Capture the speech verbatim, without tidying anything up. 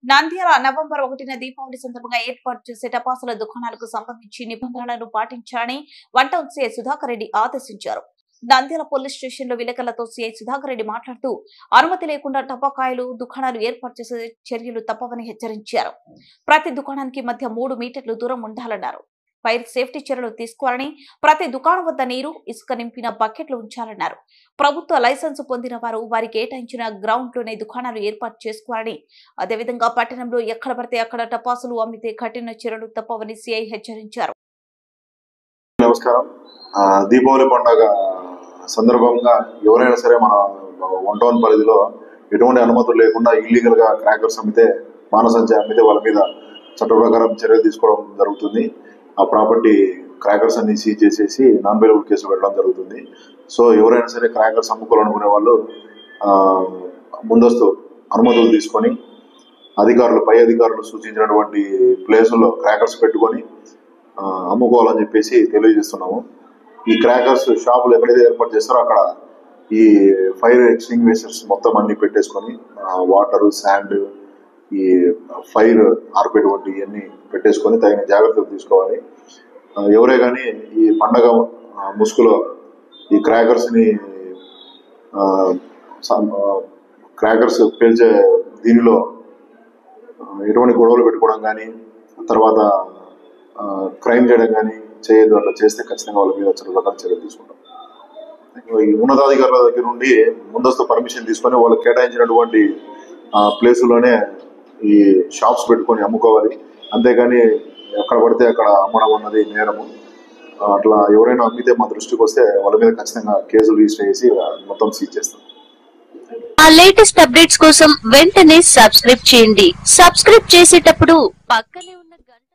Nandyal November ఒకటిన దీపావళి సందర్భంగా ఏర్పాటు చేసే టపాసుల దుకాణాలకు సంబంధించి నిబంధనలను పాటించాలని one town CI Sudhakar Reddy ఆదేశించారు. నంద్యాల పోలీస్ స్టేషన్ లో విలేకరులతో సీఐ సుధాకర్ రెడ్డి మాట్లాడుతూ అనుమతి లేకుండా టపాకాయలు దుకాణాలు ఏర్పాటు చేసే చర్యలు తప్పవని హెచ్చరించారు. ప్రతి దుకాణానికి మధ్య మూడు మీటర్లు దూరం ఉండాలన్నారు. ఫైర్ సేఫ్టీ చర్యలు తీసుకోవాలని, ప్రతి దుకాణం వద్ద నీరు, ఇసుక నింపిన బకెట్లు ఉంచాలన్నారు. ప్రభుత్వ లైసెన్సు పొందిన వారు వారి కేటాయించిన గ్రౌండ్ లోనే దుకాణాలు ఏర్పాటు చేసుకోవాలని, అదేవిధంగా పట్టణంలో ఎక్కడ పడితే అక్కడ టపాసులు అమ్మితే కఠిన చర్యలు తప్పవని సీఐ హెచ్చరించారు. నమస్కారం. దీపావళి పండుగ సందర్భంగా ఎవరైనా సరే మన వన్ టౌన్ పరిధిలో ఎటువంటి అనుమతులు లేకుండా ఇల్లీగల్ గా క్రాకర్స్ అమ్మితే, మానసంచ అమ్మితే వాళ్ళ మీద చట్ట ప్రకారం చర్యలు తీసుకోవడం జరుగుతుంది. ఆ ప్రాపర్టీ క్రాకర్స్ అన్ని సీజ్ చేసేసి నాన్ అవైలబుల్ కేసు పెట్టడం జరుగుతుంది. సో ఎవరైనా సరే క్రాకర్స్ అమ్ముకోవాలనుకునే వాళ్ళు ముందస్తు అనుమతులు తీసుకొని అధికారులు పై అధికారులు సూచించినటువంటి ప్లేసుల్లో క్రాకర్స్ పెట్టుకొని అమ్ముకోవాలని చెప్పేసి తెలియజేస్తున్నాము. ఈ క్రాకర్స్ షాపులు ఎక్కడైతే ఏర్పాటు చేస్తారో అక్కడ ఈ ఫైర్ ఎక్స్టింగ్విషర్స్ మొత్తం అన్ని పెట్టేసుకొని వాటర్, శాండ్, ఈ ఫైర్ ఆర్పేటువంటి ఇవన్నీ పెట్టేసుకొని తగిన జాగ్రత్తలు తీసుకోవాలి. ఎవరే కానీ ఈ పండగ ముసుగులో ఈ క్రాకర్స్ ని క్రాకర్స్ పేల్చే దీనిలో ఎటువంటి గొడవలు పెట్టుకోవడం కానీ, తర్వాత క్రైమ్ చేయడం కానీ చేయదు. అట్లా చేస్తే ఖచ్చితంగా వాళ్ళ మీద చట్టప్రకారం చర్యలు తీసుకుంటాం. ఈ ఉన్నతాధికారుల దగ్గర నుండి ముందస్తు పర్మిషన్ తీసుకొని వాళ్ళకి కేటాయించినటువంటి ప్లేసుల్లోనే ఈ షాప్స్ పెట్టుకొని అమ్ముకోవాలి. అంతేగాని ఎక్కడ పడితే అక్కడ అమ్మడం అన్నది నేరము. అట్లా ఎవరైనా అమ్మితే మా దృష్టికి వస్తే వాళ్ళ మీద ఖచ్చితంగా కేసులు రిజిస్టర్ చేసి మొత్తం సీజ్ చేస్తాం. ఆ లేటెస్ట్ అప్డేట్స్ కోసం వెంటనే సబ్స్క్రైబ్ చేయండి. సబ్స్క్రైబ్ చేసేటప్పుడు పక్కనే ఉన్న గంట